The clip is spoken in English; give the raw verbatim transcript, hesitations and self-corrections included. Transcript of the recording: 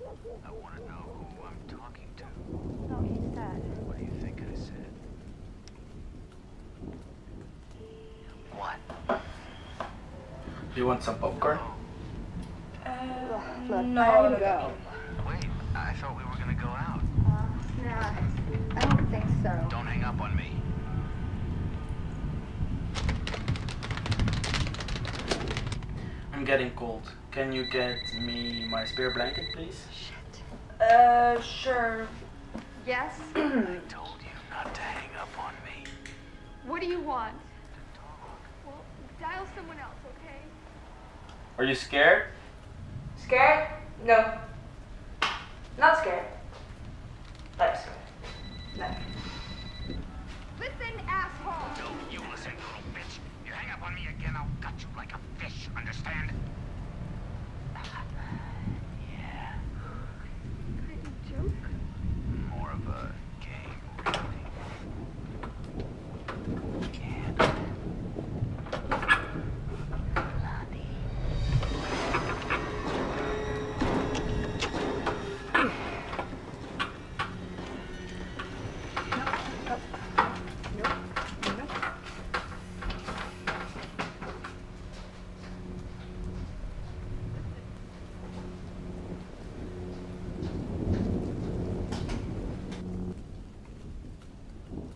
I want to know who I'm talking to. No, he's dead. What do you think I said? What? You want some popcorn? Uh, Look, no. I gotta go. Wait, I thought we were gonna go out. Uh, nah, I don't think so. Don't hang up on me. I'm getting cold. Can you get me my spare blanket, please? Uh, sure. Yes? I told you not to hang up on me. What do you want? Well, dial someone else, okay? Are you scared? Scared? No. Not scared. Like scared. No. Listen, asshole! No, you listen, little bitch. You hang up on me again, I'll gut you like a fish, understand?